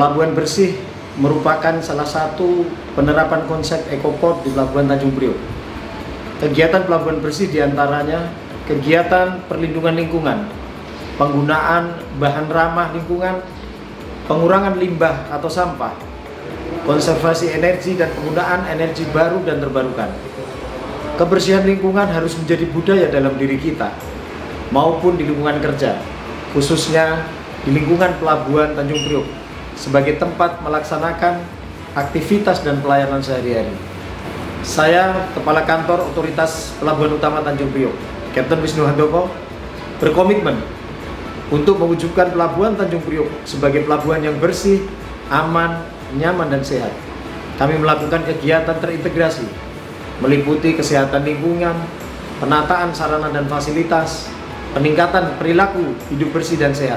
Pelabuhan bersih merupakan salah satu penerapan konsep ekoport di Pelabuhan Tanjung Priok. Kegiatan pelabuhan bersih diantaranya kegiatan perlindungan lingkungan, penggunaan bahan ramah lingkungan, pengurangan limbah atau sampah, konservasi energi dan penggunaan energi baru dan terbarukan. Kebersihan lingkungan harus menjadi budaya dalam diri kita maupun di lingkungan kerja, khususnya di lingkungan Pelabuhan Tanjung Priok sebagai tempat melaksanakan aktivitas dan pelayanan sehari-hari. Saya, Kepala Kantor Otoritas Pelabuhan Utama Tanjung Priok, Kapten Wisnu Handoko, berkomitmen untuk mewujudkan Pelabuhan Tanjung Priok sebagai pelabuhan yang bersih, aman, nyaman, dan sehat. Kami melakukan kegiatan terintegrasi, meliputi kesehatan lingkungan, penataan sarana dan fasilitas, peningkatan perilaku hidup bersih dan sehat,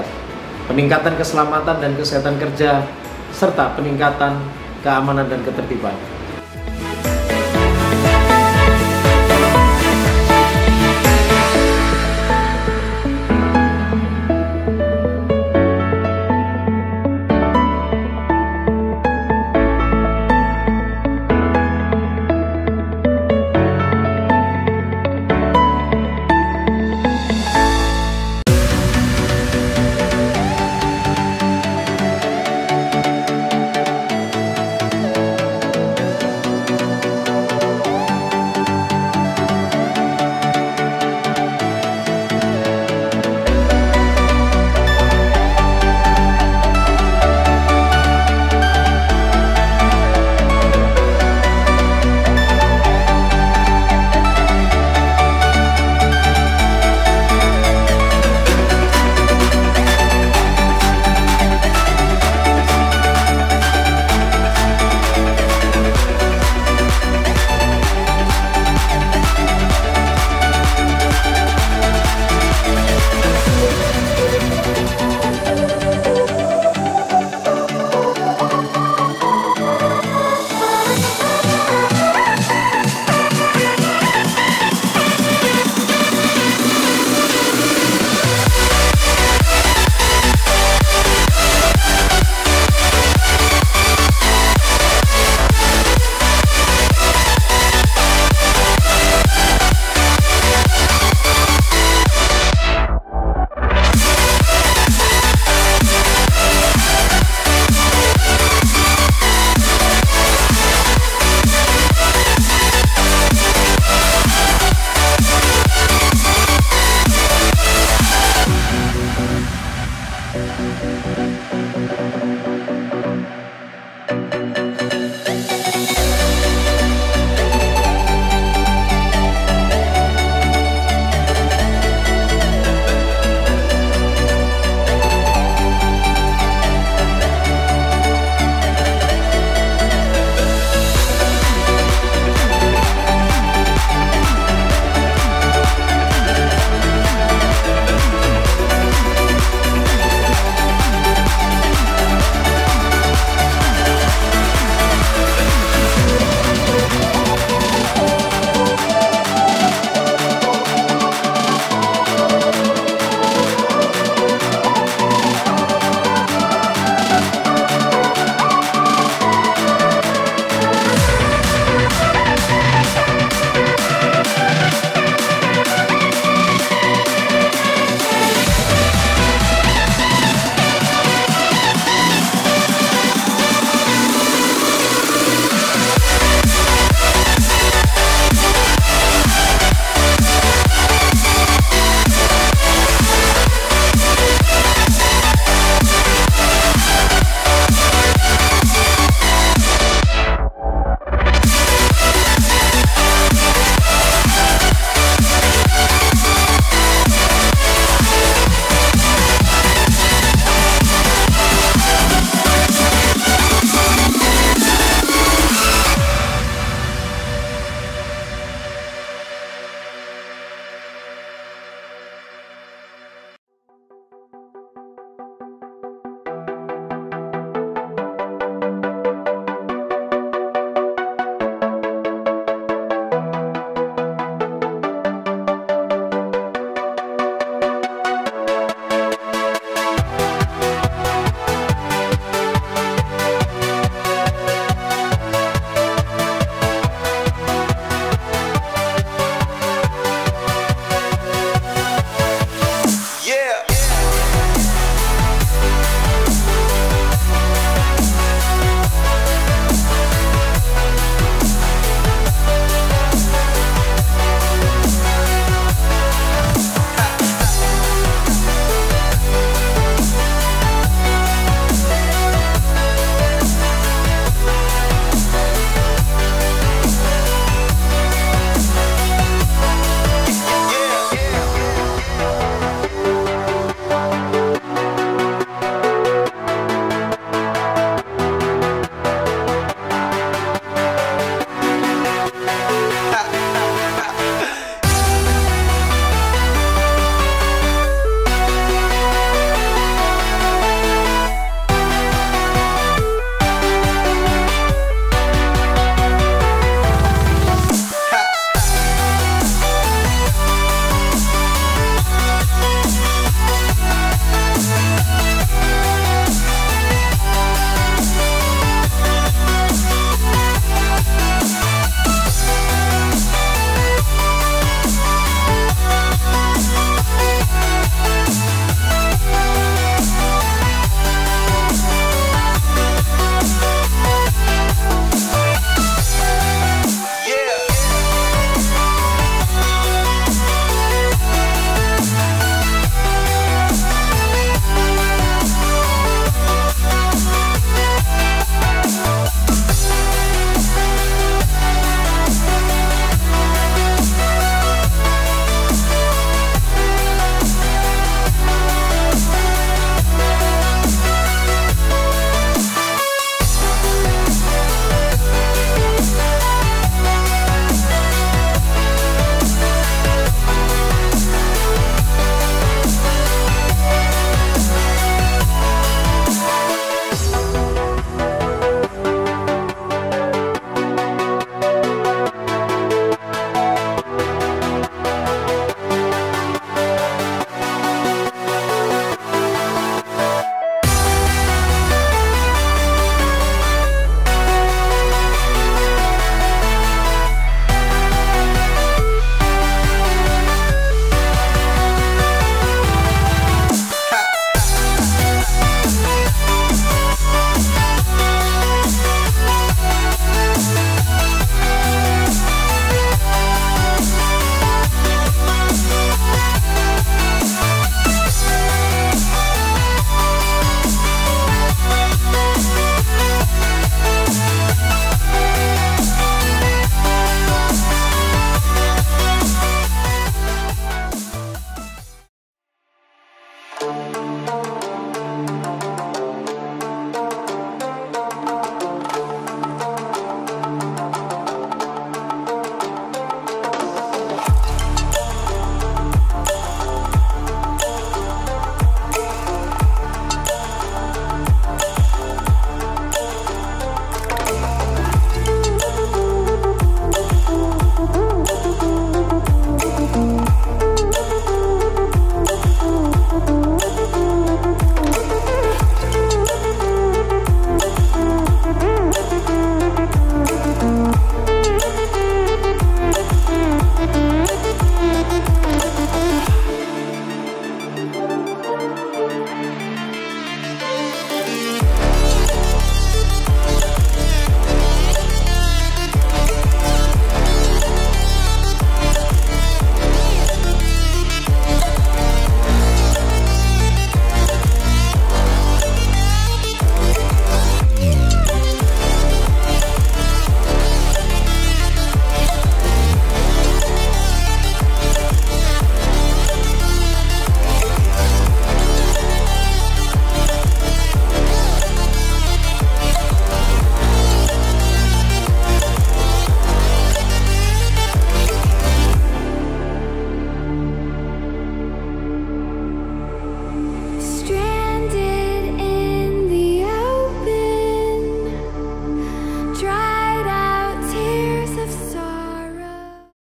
peningkatan keselamatan dan kesehatan kerja, serta peningkatan keamanan dan ketertiban.